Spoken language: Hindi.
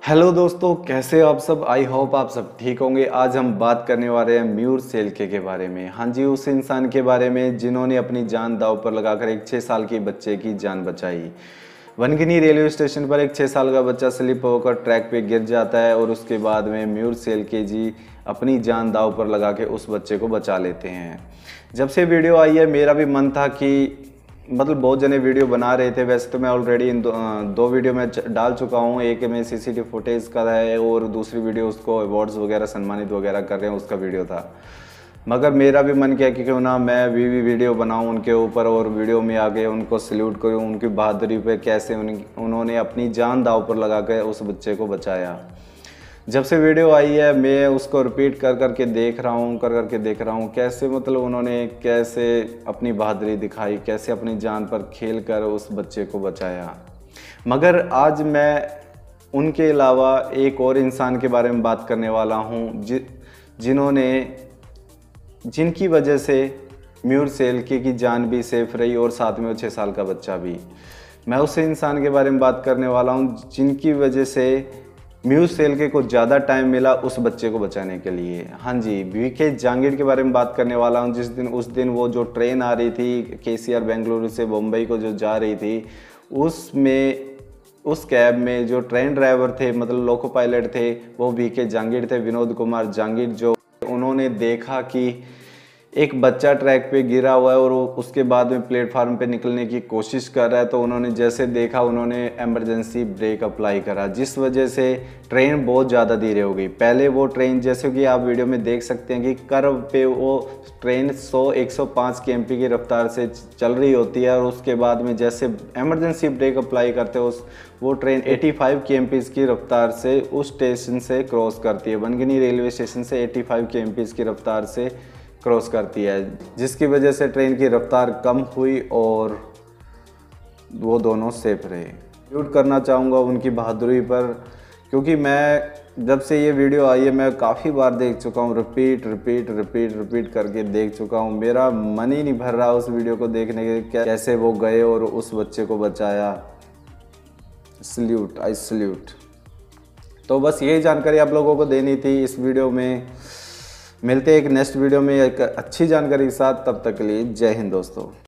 हेलो दोस्तों, कैसे हो आप सब। आई होप आप सब ठीक होंगे। आज हम बात करने वाले हैं मयूर सेल्के के बारे में। हाँ जी, उस इंसान के बारे में जिन्होंने अपनी जान दांव पर लगाकर एक 6 साल के बच्चे की जान बचाई। वनगिनी रेलवे स्टेशन पर एक 6 साल का बच्चा स्लिप होकर ट्रैक पे गिर जाता है और उसके बाद में मयूर सेल्के जी अपनी जान दांव पर लगा के उस बच्चे को बचा लेते हैं। जब से वीडियो आई है मेरा भी मन था कि बहुत जने वीडियो बना रहे थे। वैसे तो मैं ऑलरेडी इन दो वीडियो में डाल चुका हूँ। एक में सीसीटीवी फुटेज का है और दूसरी वीडियो उसको अवार्ड्स वगैरह सम्मानित वगैरह कर रहे हैं उसका वीडियो था। मगर मेरा भी मन किया कि क्यों ना मैं भी वीडियो बनाऊं उनके ऊपर और वीडियो में आके उनको सल्यूट करूं, उनकी बहादुरी पे कैसे उन्होंने अपनी जान दांव पर लगा के उस बच्चे को बचाया। जब से वीडियो आई है मैं उसको रिपीट कर करके देख रहा हूँ कैसे उन्होंने कैसे अपनी बहादुरी दिखाई, कैसे अपनी जान पर खेल कर उस बच्चे को बचाया। मगर आज मैं उनके अलावा एक और इंसान के बारे में बात करने वाला हूँ जिनकी वजह से मयूर सेल्के की जान भी सेफ रही और साथ में वो 6 साल का बच्चा भी। मैं उस इंसान के बारे में बात करने वाला हूँ जिनकी वजह से मयूर सेल्के को ज़्यादा टाइम मिला उस बच्चे को बचाने के लिए। हाँ जी, वीके जहांगीर के बारे में बात करने वाला हूँ। उस दिन वो जो ट्रेन आ रही थी केसीआर बेंगलुरु से बम्बई को जो जा रही थी, उस कैब में जो ट्रेन ड्राइवर थे लोको पायलट थे वो वीके जहांगीर थे, विनोद कुमार जहांगीर। जो उन्होंने देखा कि एक बच्चा ट्रैक पे गिरा हुआ है और उसके बाद में प्लेटफार्म पे निकलने की कोशिश कर रहा है, तो उन्होंने जैसे देखा उन्होंने इमरजेंसी ब्रेक अप्लाई करा, जिस वजह से ट्रेन बहुत ज़्यादा धीरे हो गई। पहले वो ट्रेन जैसे कि आप वीडियो में देख सकते हैं कि कर्व पे वो ट्रेन 100-105 km की रफ्तार से चल रही होती है और उसके बाद में जैसे इमरजेंसी ब्रेक अप्लाई करते हो वो ट्रेन 85 km की रफ्तार से उस स्टेशन से क्रॉस करती है। वनगिनी रेलवे स्टेशन से 85 km की रफ्तार से क्रॉस करती है, जिसकी वजह से ट्रेन की रफ्तार कम हुई और वो दोनों सेफ रहे। सल्यूट करना चाहूँगा उनकी बहादुरी पर, क्योंकि मैं जब से ये वीडियो आई है मैं काफ़ी बार देख चुका हूँ, रिपीट करके देख चुका हूँ। मेरा मन ही नहीं भर रहा उस वीडियो को देखने के कैसे वो गए और उस बच्चे को बचाया। Salute, I salute. तो बस यही जानकारी आप लोगों को देनी थी इस वीडियो में। मिलते हैं एक नेक्स्ट वीडियो में एक अच्छी जानकारी के साथ, तब तक के लिए जय हिंद दोस्तों।